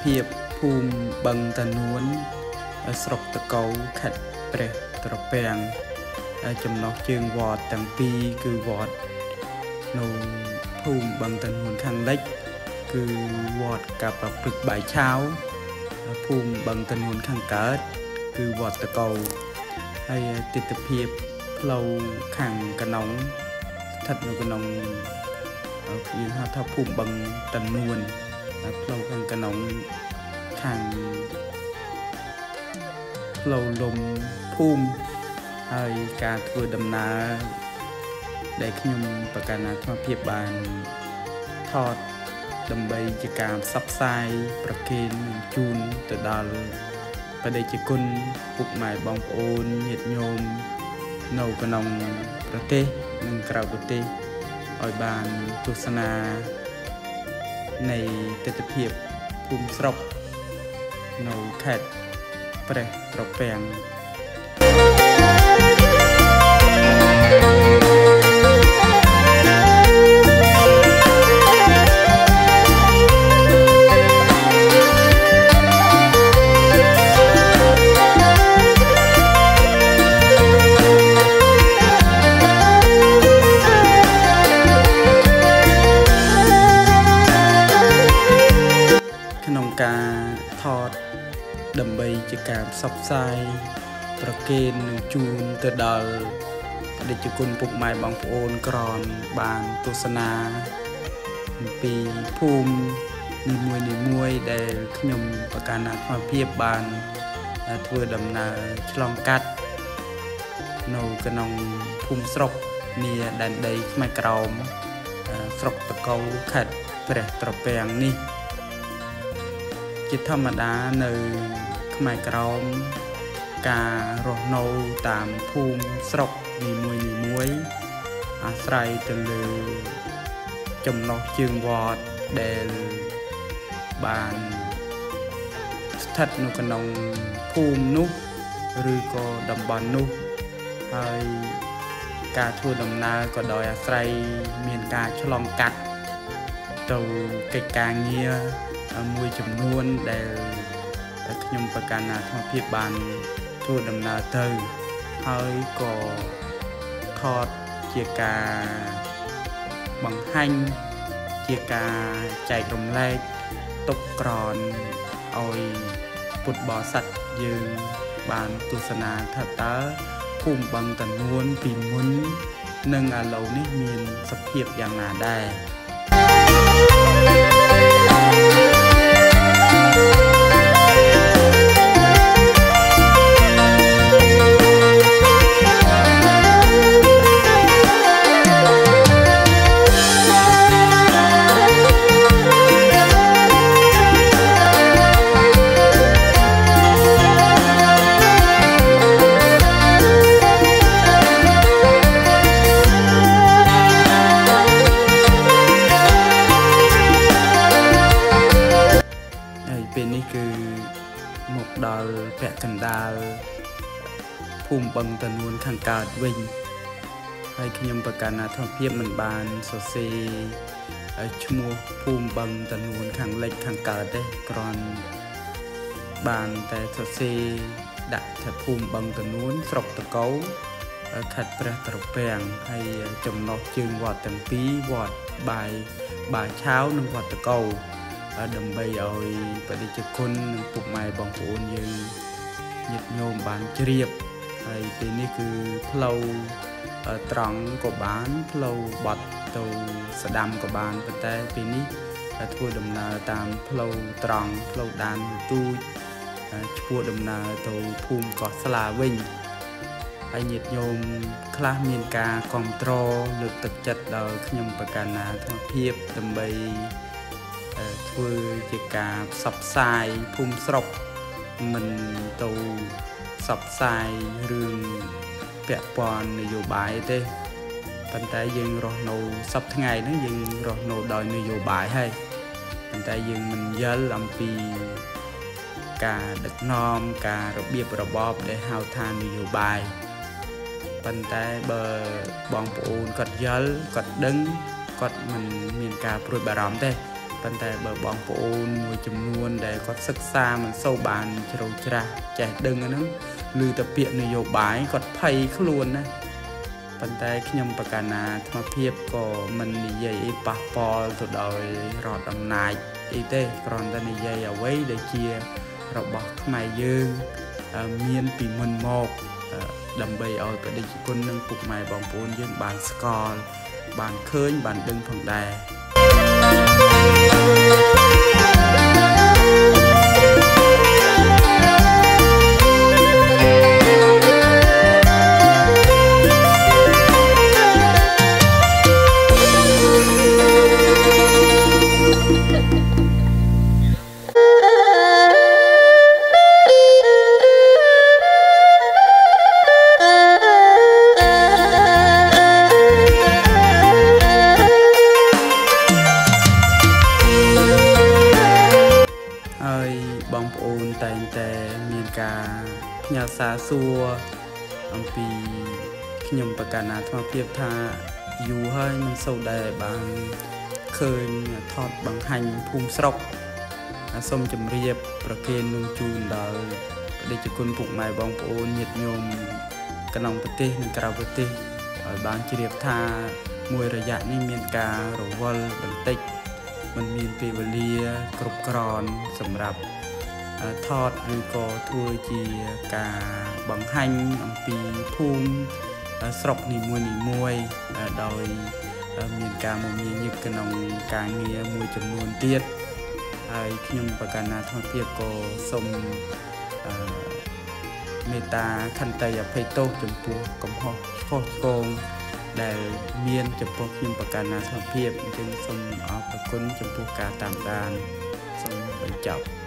ភាពភូមិបឹងតានួនស្រុកតកៅខេត្តព្រះត្រពាំងចំណុះជើងវត្តទាំងពីរគឺវត្តនៅភូមិបឹងតានួនខាងលិចគឺវត្តកាប់ប្រព្រឹត្តបាយឆាវភូមិបឹងតានួនខាងកើតគឺវត្តតកៅហើយទិដ្ឋភាពផ្លូវខាងកណ្ដុងស្ថិតនៅក្នុងយើងហៅថាភូមិបឹងតានួនផ្លូវខាងកណ្ដុងខាងផ្លូវលំភូមិហើយការធ្វើដំណើរដែលខ្ញុំប្រកាសអាត្មាភាពបានថតដើម្បីជាការផ្សព្វផ្សាយប្រគេនជូនទៅដល់បដិជគុណពុកម៉ែបងប្អូនញាតិញោមនៅក្នុងប្រទេសនិងក្រៅប្រទេសឲ្យបានទស្សនានៃទិដ្ឋភាពភូមិស្រុកនៅខេត្តព្រះត្រពាំងក្នុងការថតដើម្បីជាការផ្សព្វផ្សាយប្រគេននិងជូនទៅដល់បដិជគុណពុកម៉ែបងប្អូនក្រនបានទស្សនាអំពីភូមិនីមួយៗដែលខ្ញុំប្រកាសអាត្មាភាពបានធ្វើដំណើរឆ្លងកាត់នៅក្នុងភូមិស្រុកនាដែនដីខ្មែរក្រោមស្រុកតកៅខេត្តព្រះត្រពាំងនេះជាធម្មតានៅខ្មែរក្រោមការរស់នៅតាមភូមិស្រុកនីមួយអាស្រ័យទៅលើចំណុះជើងវត្តដែលបានស្ថិតនៅក្នុងភូមិនោះឬក៏តំបន់នោះហើយការធ្វើដំណើរក៏ដោយអាស្រ័យមានការឆ្លងកាត់ទៅកិច្ចការងារមួយចំនួនដែលខ្ញុំប្រកាសអាត្មាភាពបានធ្វើដំណើរទៅហើយក៏ថតជាការបង្ហាញជាការចែករំលែកទុកក្រនឲ្យពុទ្ធបរិស័ទយើងបានទស្សនាថាតើភូមិបឹងតានួនពីមុននិងឥឡូវនេះមានសភាពយ៉ាងណាដែរពេលនេះគឺមកដល់ពាក់កណ្ដាលភូមិបឹងតានួនខាងកើតវិញហើយខ្ញុំប្រកាសអាត្មាភាពមិនបានសរសេរឈ្មោះភូមិបឹងតានួនខាងលិចខាងកើតទេគ្រាន់បានតែសរសេរដាក់ថាភូមិបឹងតានួនស្រុកតកៅខេត្តព្រះត្រពាំងហើយចំណុះជើងវត្តទាំងពីរវត្តបាយឆាវនិងវត្តតកៅដើម្បីឲ្យបដិជគុណនិងពុកម៉ែបងប្អូនយើងញាតិញោមបានជ្រាបហើយពេលនេះគឺផ្លូវត្រង់ក៏បានផ្លូវបត់ទៅស្ដាំក៏បានប៉ុន្តែពេលនេះធ្វើដំណើរតាមផ្លូវត្រង់ផ្លូវដានទូចឆ្ពោះដំណើរទៅភូមិកោះស្លាវិញហើយញាតិញោមខ្លះមានការគាំទ្រលើកទឹកចិត្តដល់ខ្ញុំប្រកាសអាត្មាភាពដើម្បីធ្វើជាការផ្សព្វផ្សាយភូមិស្រុកមិនទៅផ្សព្វផ្សាយរឿងពាក់ព័ន្ធនយោបាយទេប៉ុន្តែយើងរស់នៅសប្តាហ៍ថ្ងៃហ្នឹងយើងរស់នៅដោយនយោបាយហើយប៉ុន្តែយើងមិនយល់អំពីការដឹកនាំការរបៀបរបបដែលហៅថានយោបាយប៉ុន្តែបើបងប្អូនគាត់យល់គាត់ដឹងគាត់មិនមានការព្រួយបារម្ភទេប៉ុន្តែបើបងប្អូនមួយចំនួនដែលគាត់សិក្សាមិនសូវបានជ្រៅជ្រះចេះដឹងហ្នឹងឬតែពាក្យនយោបាយគាត់ភ័យខ្លួនណាប៉ុន្តែខ្ញុំប្រកាសណាអាត្មាភាពក៏មិននិយាយអីប៉ះពាល់ទៅដោយរដ្ឋអំណាចអីទេគ្រាន់តែនិយាយអ្វីដែលជារបស់ខ្មែរយើងមានពីមុនមកដើម្បីឲ្យបដិជននិងពុកម៉ែបងប្អូនយើងបានស្គាល់បានឃើញបានដឹងផងដែរបងប្អូនតែងតែមានការផ្ញើសារសួរអំពីខ្ញុំប្រកាសអាត្មាភាពថាយូរហើយមិនសូវដែរបានឃើញថតបង្ហាញភូមិស្រុកសូមជម្រាបប្រគេននឹងជូនដល់បដិជនពុកម៉ែបងប្អូនញាតិញោមក្នុងប្រទេសនិងក្រៅប្រទេសឲ្យបានជ្រាបថាមួយរយៈនេះមានការរវល់បន្តិចមិនមានពេលវេលាគ្រប់គ្រាន់សម្រាប់ថតឬក៏ធ្វើជាការបង្ហាញអំពីភូមិស្រុកនីមួយៗដោយមានការមមាញឹកក្នុងការងារមួយចំនួនទៀតហើយខ្ញុំប្រកាសអាត្មាភាពក៏សូមមេត្តាខន្តីអភ័យទោសចំពោះកំហុសខុសឆ្គងដែលមានចំពោះខ្ញុំប្រកាសអាត្មាភាពអញ្ចឹងសូមអរគុណចំពោះការតាមដានសូមបញ្ចប់